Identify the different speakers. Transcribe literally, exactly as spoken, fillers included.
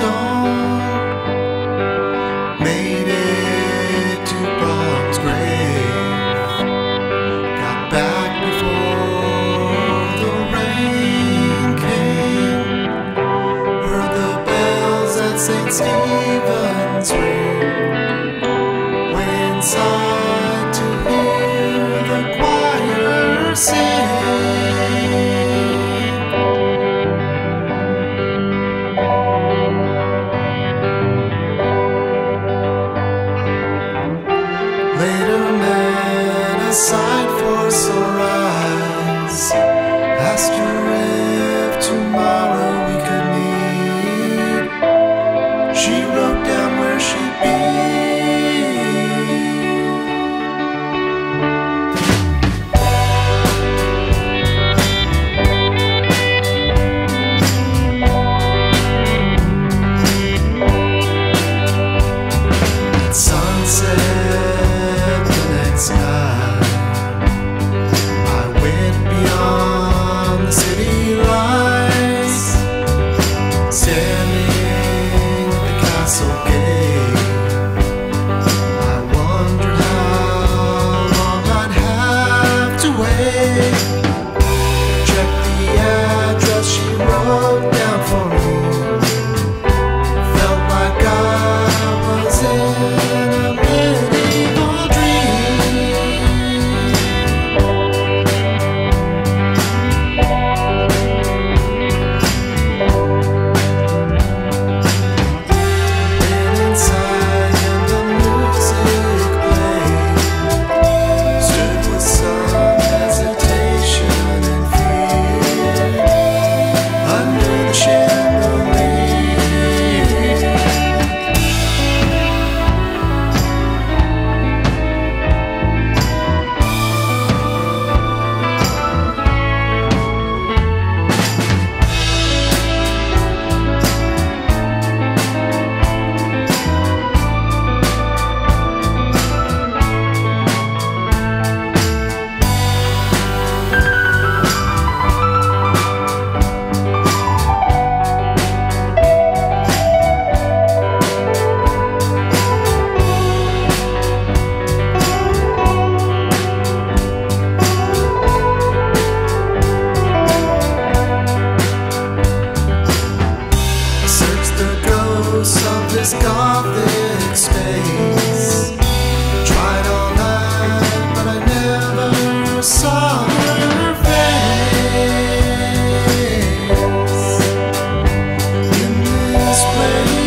Speaker 1: stone. Made it to Brahms' grave. Got back before the rain came. Heard the bells at Saint Stephen's ring. Went inside to hear the choir sing. Later met a sight for sore eyes. Asked her if tomorrow we could meet. She wrote down where she'd be. At sunset the next night, I went beyond the city lights, standing at the castle gate. I wondered how long I'd have to wait. Checked the address she wrote down for me. Felt like I was in a medieval dream. Went inside and the music played. Stood with some hesitation and fear under the chandelier. Searched the ghosts of this gothic space. Tried all night, but I never saw her face. In this place